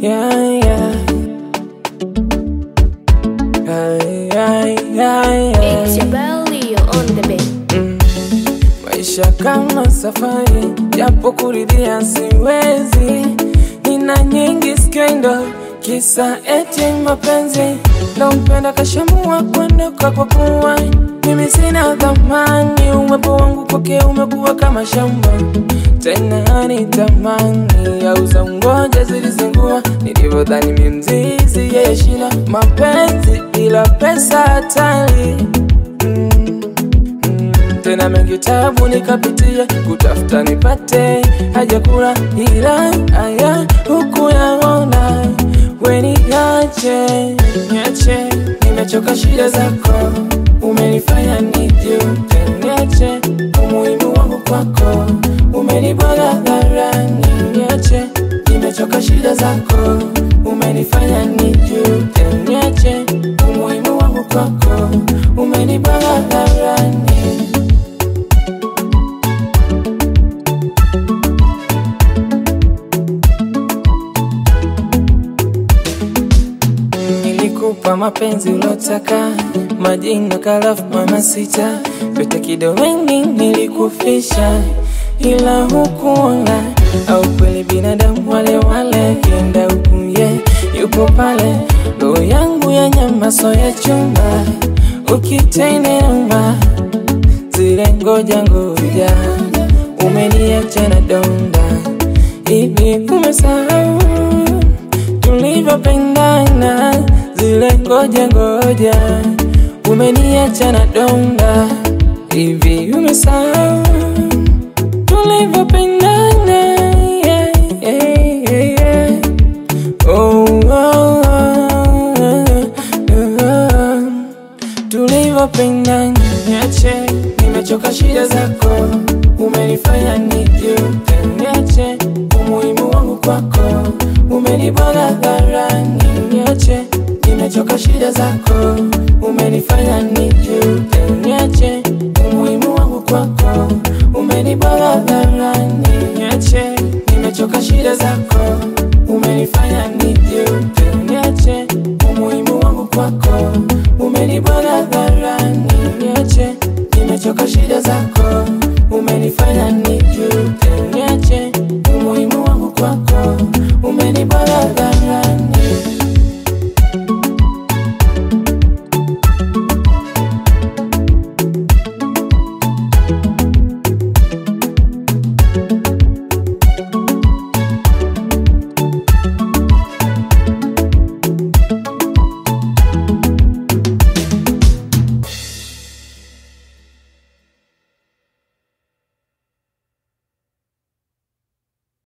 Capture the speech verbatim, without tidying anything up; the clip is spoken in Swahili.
yeah, yeah. Ay, ay, ay, ay. It's your belly, you're on the bed. Mm. Maisha kama safari, japo kuridhia siwezi. Nina nyingi skendo, kisa eti mapenzi. Nampenda kashamua kuondoka kwa kuwa mimi sina dhamani. Uwepo wangu kwake umekuwa kama shamba, tena ni tamani ya uzangoja zilizingua. Nilivyodhani mimzizi yeye shina, mapenzi bila pesa hatari. mm, mm, Tena mengi tabu nikapitia, kutafuta nipate hajakula, ila haya huku yaona. We niache, niache, nimechoka shida zako, umenifanya nijute. Niache, umuhimu wangu kwako, umenibwaga hadharani. Niache, nimechoka shida zako, umenifanya nijute. Niache, umuhimu wangu kwako, umenibwaga hadharani. Nilikupa mapenzi ulotaka, majina kalafu mama sita, pete kidoleni nilikufisha, ila hukuona. Au kweli binadamu wale wale, kienda huku ye yupo pale. Roho yangu ya nyama so ya chuma, ukitenema zile ngoja ngoja, umeniacha na donda. Hivi umesahau tulivyopendana? Zile ngoja ngoja, umeniacha na donda. Hivi umesahau tulivyopendana? Yeah, yeah, yeah, yeah. Oh, oh, oh, oh, oh. Tulivyopendana. Niache, nimechoka shida zako, umenifanya nijute. Niache, umuhimu wangu kwako, umenibwaga hadharani. Niache, nimechoka shida zako, umenifanya nijute. Niache, umuhimu wangu kwako, umenibwaga hadharani. Niache, nimechoka shida zako,